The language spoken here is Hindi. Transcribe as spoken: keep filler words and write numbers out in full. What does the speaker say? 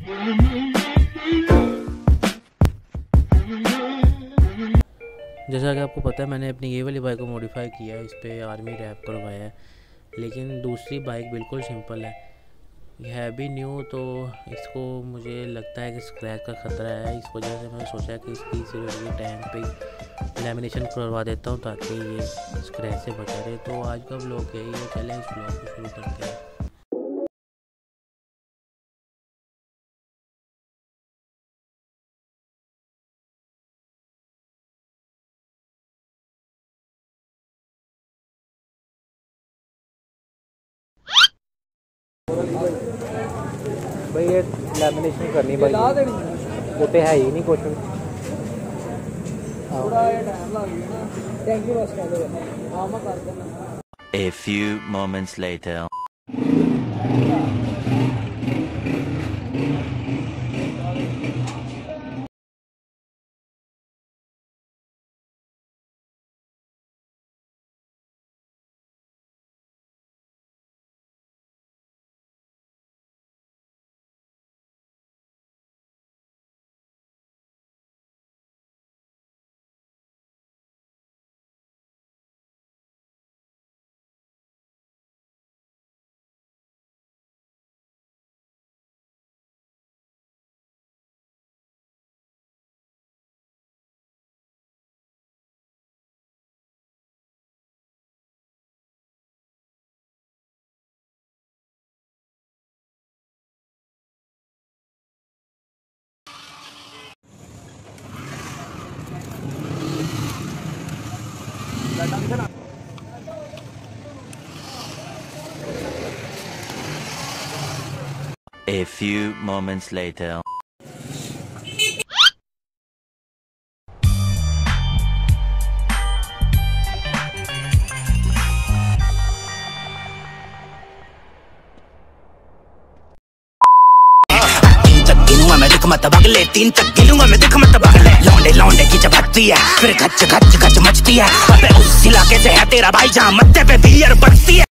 जैसा कि आपको पता है, मैंने अपनी ये वाली बाइक को मॉडिफाई किया है, इस पर आर्मी रैप करवाया है। लेकिन दूसरी बाइक बिल्कुल सिंपल है, ये है भी न्यू, तो इसको मुझे लगता है कि स्क्रैच का ख़तरा है। इस वजह से मैंने सोचा कि इसकी सिर्फ टैंक पे लैमिनेशन करवा देता हूँ ताकि ये स्क्रैच से बचा रहे। तो आज का व्लॉग यही है, चलें इस व्लॉग को शुरू करते हैं। भाई ये लैमिनेशन करनी भाई, वो तो है ही नहीं कुछ। A few moments later. A few moments later. मत बगले तीन तक गिलूंगा मैं, देख मत बगले। लौंडे लौंडे की चबकती है, फिर खच खच खच मचती है। अबे उस इलाके से है तेरा भाई जहाँ मत्थे पे बियर बजती है।